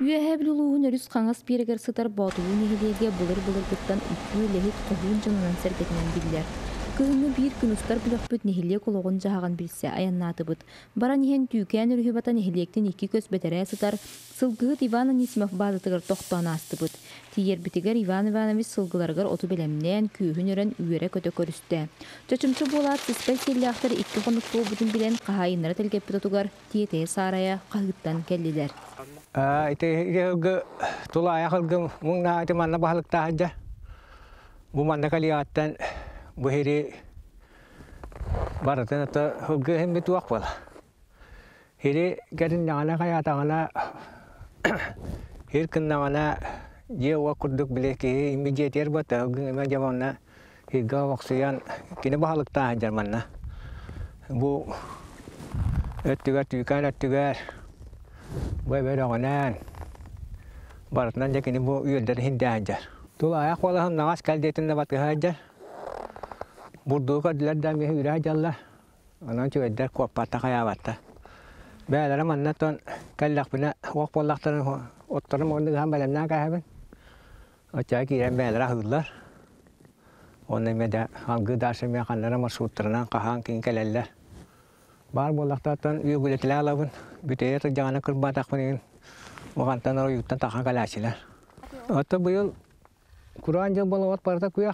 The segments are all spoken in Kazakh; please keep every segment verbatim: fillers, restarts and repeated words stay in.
Üyehebil uluğun örüs қаңас берегер sıtar batıluu nehilege bulur-bulur gıttan ütü lehit qohuun canınan sergetinden biller. Kığını bir gün ustar bilokbüt nehilye koloğun jahağın bilse ayannatı bıt. Bara nihen tüken ürühü bata nehilekten iki köz betere sıtar. Sılgıhıt Ivan Anisimov bazıtıgır toqtağına astı bıt. Tiyer bitiger Ivan Ivanoviç sılgılargar otu belemnen kühün ören üyere kötü körüste. Çöçümçü bolat sispel sellahtar iki konukluğu budun bilen qahayınlara telgep bitutugar tiyeteye saraya qahıttan kelliler. Ite tula ayak hılgım mungna ite manna bahalıkta aja. Bu manna kaliyattan bu heri baratan ata hılgı hem bir tuak bala. Heri gerin nana kayatağına her kınağına ye vakurduk bile ki imiyet yer bata hılgı eme jamanna higa vaksuyan kine bahalıkta aja manna. Bu öttüger tüyken öttüger Bay bay rağmen baratnan jakini bu üyeler hindi ajar. Tula ayak walahım nagas kaldetin de batı ajar. Burdu kadlar da mihe üre ajarlar. Anan çöğeder kuapata kayabatta. Beyler manna ton kallak bina wak pollaktan ottarım onu gam belemna kayaben. Açay kiren beyler ahırlar. Onu meda hangi dersim yakanlara marsutlarından kahan kin kaleller. Bar bollaktan üyeguletler alabın. Büteye terjana kurban takmanin. Wakantan oro yutan takhan kalashilar. Ata bu yıl Kur'an jam balawat parta kuyak.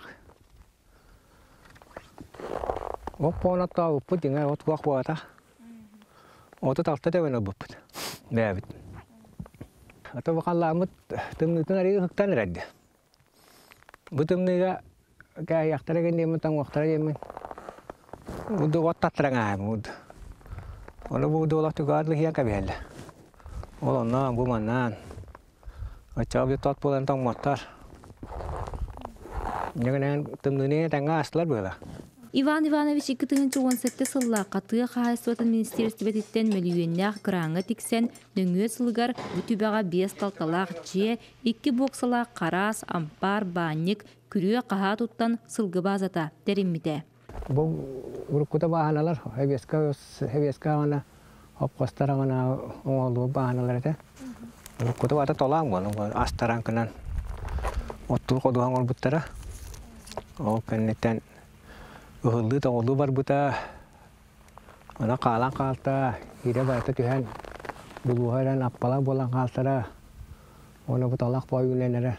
Wak pona ta uput dinga ot wak wata. Ota takta de bena buput. Bebit. Ata wakan lamut tumnutun ari huktan redde. Bu tumniga kaya yaktara gende mutang waktara yemen. Udu wat tatranga mud. Onu bu dolar tugarlı hiyan kabihelle. Olanlar bu manan. Açab bir tat polan tang matar. Nyagan temnune tanga aslar böyle. Ivan Ivanoviç iki bin on sekiz sılла qatığı Xahaysuatın Ministerstibetitten mölüyenler qırağına tiksen döngüye sılgar bütübağa beş taltalaq çiye iki boksalaq qaras, ampar, bannik, kürüye qaha tuttan sılgı bazata derinmide. Bu urukkuta bahanalar hebeska hebeska ana hopkostara ana ongolu bahanalar ete. Urukkuta wata tolang bon astaran kenan. Otul koduang ol butara. O keneten uhullu tongolu bar buta. Ana kalang kalta hida barata tuhan buluharan appala bolang kaltara. Ona butolak poyulenere.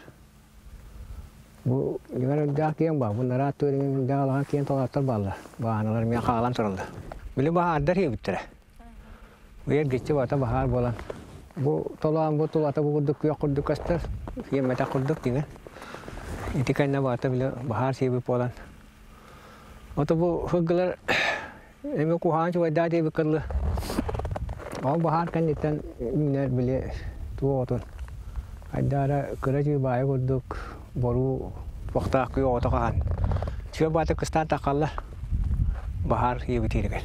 Bu dengan jakian bah benar tu dengan jalan kian tolak terbala bahanalar mi akalan terlalu. Bila bahar dari betul. Biar gitu bata bahar bolan. Bu tolak bu tolak tu kuduk ya kuduk kastar. Kian mata kuduk tinggal. Itu kan na bata bila bahar sih bolan. Atau bu huglar emi kuhan cuba dari bekerja. Oh bahar kan itu minar bila tu tu. Ada kerja bayar kuduk. Baru waktu aku yo otakan. Coba batu kestan takallah bahar hiu betul kan.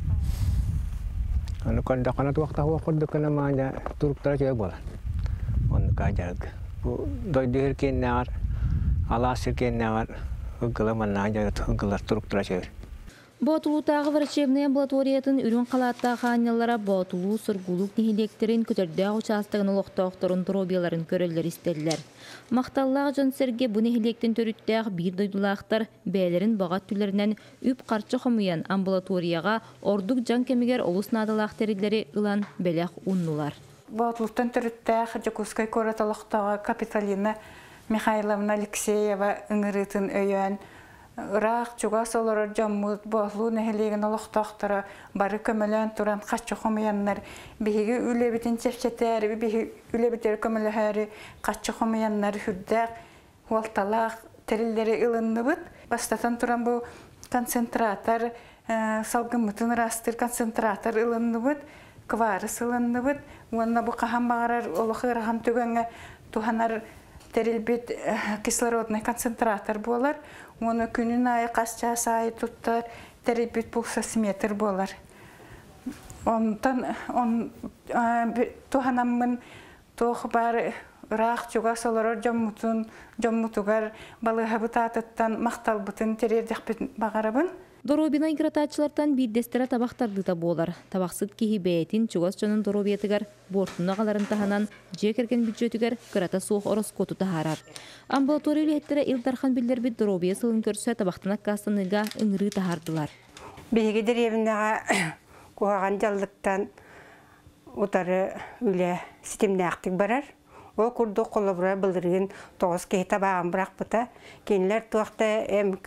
Anu kan dah kana tu waktu aku kod kana mana turuk tera coba bola. Anu kajar. Bu doi dihir kenar, alasir kenar, hugla mana aja tu hugla turuk tera coba. Batulu tağı varaşevne ambulatoriyatın ürün qalatta xanyalara batulu sırguluk nihilekterin köterdağ uçastığın oloqtağıqtırın trobiyaların köröller istediler. Maqtallaq John Serge bu nihilekten törüttağ bir doydulaqtar bəylərin bağat tülerinden üp qarçı xumuyan ambulatoriyaga orduk can kemiger olus nadalaq terilleri ılan belaq unnular. Batuluktan törüttağ Jakuskay koratalaqtağı Kapitalina Mikhailovna Alexeyeva ıngırıtın öyön Irak çuga solar jamut bahlu nehligen aloqtaqtara bari kömelen turan qaççı xomayanlar bihigi üle bitin çefçeter bihi üle biter kömelhari qaççı xomayanlar hüddaq waltalaq terilleri ılınıbıt bastatan turan bu konsentrator salgımıtın rastır konsentrator ılınıbıt kvarı ılınıbıt wonna bu qaham bağarar oloqı rahan tügenge tuhanar terilbit kislorodный konsentrator bolar. Onu günün ayı kaçça sayı tutar, terilbit pulsosimetr bolar. Ondan on tuhanamın tohbar raq çuga solar jammutun jammutugar balığı habitattan maqtal butun terirdik bağarabın. Доробина игратачылардан биддестері табақтардыта болар. Табақсыд кихи бәйтін чугас жонын доробиятыгар бортуна қаларын таханан жекерген бюджетігер кырата суық орос коту тахарар. Амбулаториялы хеттері Илдархан билдер бит доробия сылын көрсі табақтына кастаныга ыңыры тахардылар. Беге деревнаға куаған жалдықтан утары үлі системнәқтік барар. Ол күрді қолыбыра білдірген тоғыз кей табағын бірақ бұта. Кенілер туақта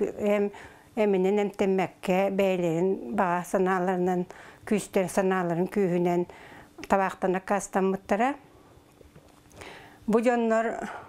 әмінен әмтенмәкке бәйлерін баға саналарынан, күстер саналарын күйінен табақтана кастан мұттара. Бұ жонлар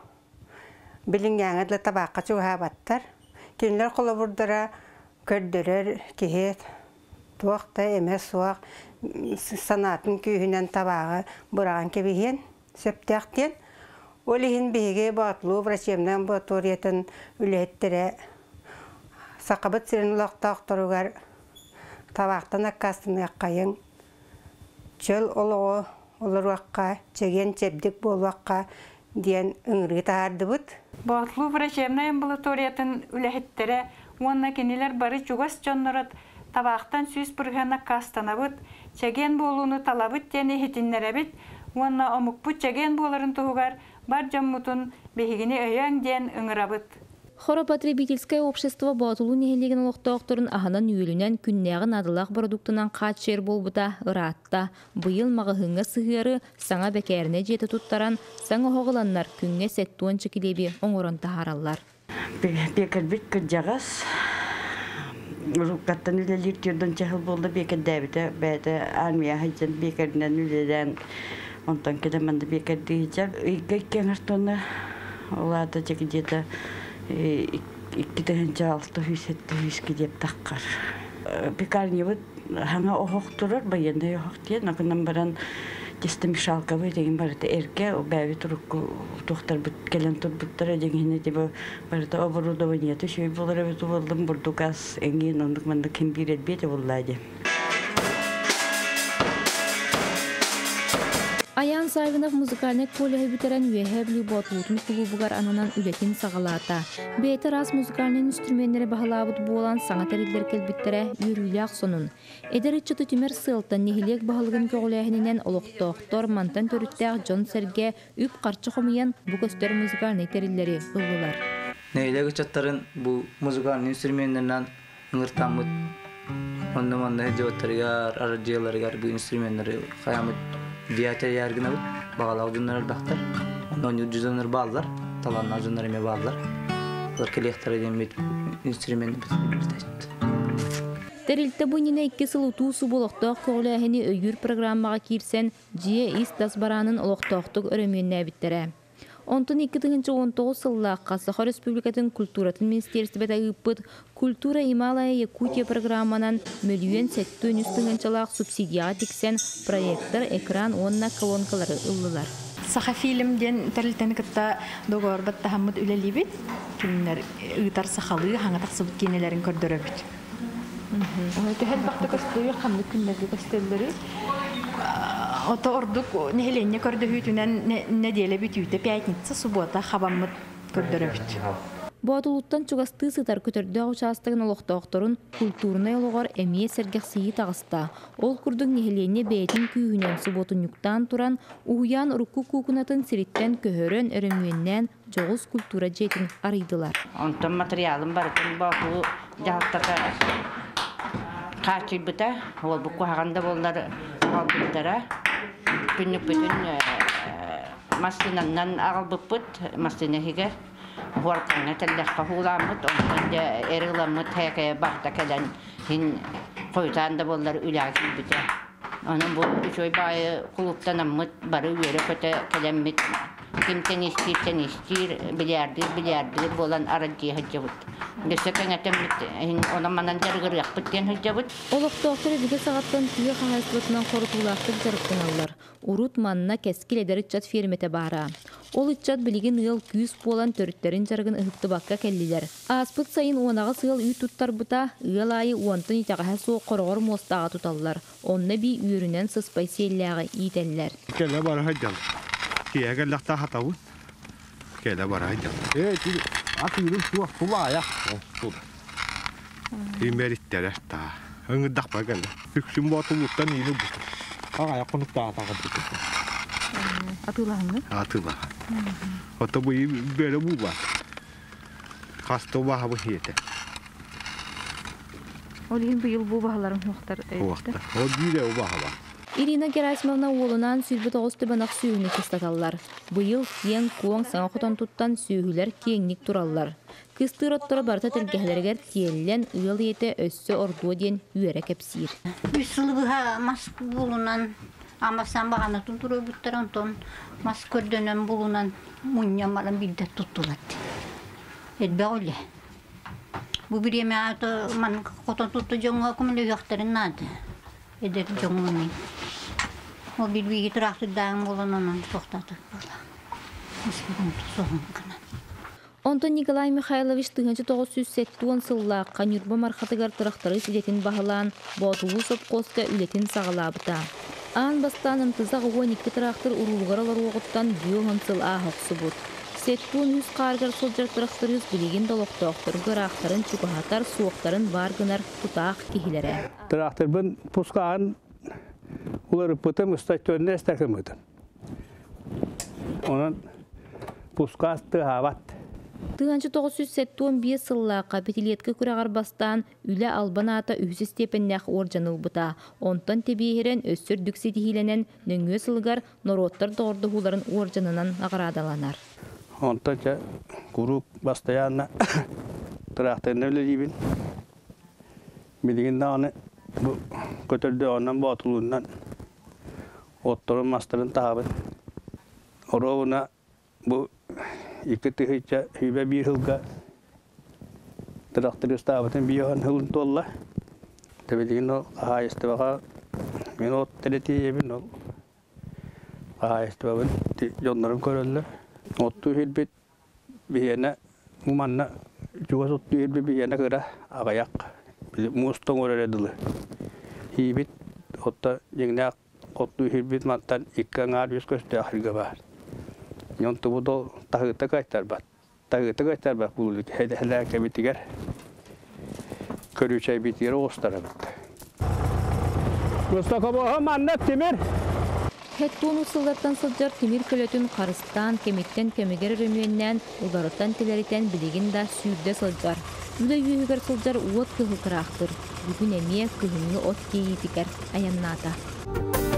білін яңыдлы табаққа чуға баттар. Кенілер қолыбырдыра көрдірер кехет туақта әмес суақ санатын күйінен табағы бұраған кебеген сөптәқтен. Олихин беге батлу врачебнан амбулаториятын үлеттері сақабыт сирен лақтақтыруғар табақтан аққасын аққайын жыл олығы олыруаққа чеген чебдік болуаққа дейін үңірі тағарды бұд. Батлу врачебнан амбулаториятын үлеттері онна кенелер бары чугас жоннырат табақтан сүз бұрған аққастана бұд, чеген болуыны талабыт дені хетінлері біт, онна омықпұт чеген боларын тұғығар бар жаммутун бехигини өйәң ден ыңырабыт. Хоро потребительское общество батулу нехелеген олықтауқтырын аханан үйелінен күннәғін адылақ продуктынан қат шер болбыта ыратта. Бұйыл мағығыңа сығыры саңа бәкәріне жеті тұттаран саңа хоғыланнар күнге сәттуан чекілебе оңырын тахаралар. Бекер бит күржағас. Рукаттан үлелер түрден чахыл болды бекер дәбіті бәді армия хайчын бекерінен үлелен онтан кедеманды бекер дейчер. Үйге кеңіртоны олады жеке жеді иккиден жалты хүсетті хүскі деп таққар. Пекарне бұд хаңа оғық тұрыр, байында оғық дейін. Ақынан баран тесті мишалка бұй деген барыды әрке, бәві тұрыққы тұқтар бұд келен тұр бұдтары дегені дебі барыды оборудованиеті шөй болыр өті болдым бұрдуғас әңген ондық маңда кем берет бейді болады. Аян Савинов музыкальный коллеги битерен үеһәбли батлутун клубугар ананан үлетин сагалата. Бейте раз музыкальный инструменттері бағалабыт болан саңа тәрелдер келбиттере үйрүләк сонун. Эдер иччыты түмер сылтан нехилек бағалығын көғіләхінінен олықтоқтор мантан төріттәк Джон Серге үп қарчы қомиян бұ көстер музыкальный тәрелдері ұлылар. Нейлегі чаттарын бұ музыкальный инструменттерінен ыңыртамыт. Онда-монда жауаттарығар, арадияларығар бұ инструменттері қаямыт. Диятер яргына бут, бағалау жонлар бақтар. Ондан жүзөнлер балдар, таланна жонлар еме балдар. Олар келектер еден инструмент бітті. Тәрілті бұніне екі сыл ұтуысы болықтақ көғіләхіні өйір программаға кирсен жие ис дасбаранын олықтақтық өрөмейін әбіттері. Онтын екі мың он тоғыз сыллаққа Саха Республикатын культуратын министерстве тағыппыт «Культура Ималая Якутия» программанан миллион сәтті үністіңінчалақ субсидия тексен проекттар, экран, онна колонкалары ұлылар. Саха фильмден тәрілтені кітті доғыр бітті хамыд үлелі бит. Күнлер ұйтар сақалы хаңа тақсыбыт кенелерін көрдірі бит. Түхәл бақты көстері қамды күнлерді көстерлері? Ото ордук нехеленне көрдөхүтүнен неделе бүтүтө пятница суббота хабаммыт көрдөрөбүт. Батулуттан чугасты сытар көтөрдө участогын олоқтоқторун культурный олоғар эмие сергексии тағыста. Ол күрдің нехеленне бәйтін күйінен субботунюктан туран уян рукку кукунатын сириттен көһөрөн өрөмүеннен жоғыз культура жетин арыйдылар. Онтон материалым бар екен батулу жағаттарға қачыл бұта, ол бұл қуағанда болдар қалбыттара. Күннік бүтін маслинаннан ағыл бұппыт, маслинахиге хуарқаңа тәлдәққа хуламыт, онтан әріғламыт әкәе бақта кәлән хин қойтанда болдар үләгіл бүті. Оның бұл үшой байы құлыптанамыт, бары үйері көті кәләммет. Кимтен истир, тен истир, билярдыр, билярдыр болан арадия хаджабыт. Десе кәңәтеммет, оны манан жарғырық бүттен хаджабыт. Олықтоқтыр едіге сағаттан түйе қағайсыбытынан қорытулақтық жарықтың алылар. Урут манна кәскел едер итчат фермете бара. Ол итчат білеген ұйыл күйіс болан төріттерін жарғын ұхықты баққа кәлілер. Аспыт сайын оңағы сығыл үй тұттар бұта, ұйыл айы уантын итағаға соқ қорғыр мостаға тұталылар. Онны бей үйірінен сыспай селләғы итәлілер. Кәлі бары хаджал. Киәгә лақта хатауы. Кәлі бары хаджал. Е, аты үйрім суақ тула аяқ. Имериттер та. Ыңгыдак багал. Үксүм ботулуттан ийни бу. Ага якынып таатага бу. Атылаһыңы? Атыла. Ото бу бөлө бу ба. Касто баха бу хете. Олин быйыл бу баһаларын хуактар. Хуакта. О бире баха ба. Ирина Герасимовна уолунан сүлбі тоғыз түбінақ сүйіні кестаталлар. Бұйыл кен куаң саңа құтан туттан сүйілер кеңнік тураллар. Кыстыр оттыры барта тілгәлергер тиеллен ұйыл еті өссі ордуа ден үйері кәпсир. Үсілі бұға маск болунан, амасан бағаны тұндыры бүттір онтон, маск көрденен болунан мұньям алан білді тұттылады. Әдбе оле. Бұ бір еме аты ман құтан тұтты жоңға көмілі ұяқтарын нады. Edep joңумен. Ол билбиги трактырдан болонон токтатып була. Мыскын соң гана. Онтон Николай Михайлович тыгынчы тоғыз жүз сексен сыллаққа Нюрба мархатыгар трактары сидетін бағылан Ботулу сопқоска үлетін сағалабыта. Аан бастан ымтызақ он екі трактыр урулғаралар оғыттан бүйоғын сыл ағықсы бұд. Сеттуын үз қарғар солжар трактыр үз білеген долоқтоқтыр ғырақтарын чуғатар суықтарын барғынар тұтақ кехілері. Трактор бін пускаған олар бұтым ұстатуынды әстәкім өтін. Оның пускас тұғават. Тыганчы тоғыз жүз сексен бес сыллаққа петилеткі күрағар бастан үлі албаната үхсі степеннәқ оржаныл бұта. Онтан тебейірен өссір дүксі тихиленен нөңі сылғар нороттар доғырды хуларын оржанынан ағырадаланар. Онтан жа күріп бастаянна тракторны өлелейбін. Білген дағаны көтірді онан батылуынан оттырын мастырын тағабын. Оровына бұл iki tihicca hibe bir hılga traktör istabatın bir yön hılın tolla. Tabii o aha istabaha men o teletiye bin o aha istabın jonların körüller. Ottu hilbet bir yana mumanna juga ottu hilbet bir yana kıra agayak muston oradalı. Hibet otta yengna ottu hilbet mattan ikkangar yüz köste ahirga var. Yontu bu da tahıta kaçtar bat. Tahıta kaçtar bat bulduk. Hele hele bitiger. Körüçey bitiger ostara bat. Mustafa bu mannet timir. Hеттуун усыллардан сылжар темир көлөтүн карыстан, кемиттен кемигер рөмүеннен, уларыттан телеритен билигин да сүйүрдө сылжар. Үлө үйүгер сылжар уот кыһыл кыраактыр. Бүгүн эмие кыһыңы от кейитикер аянната.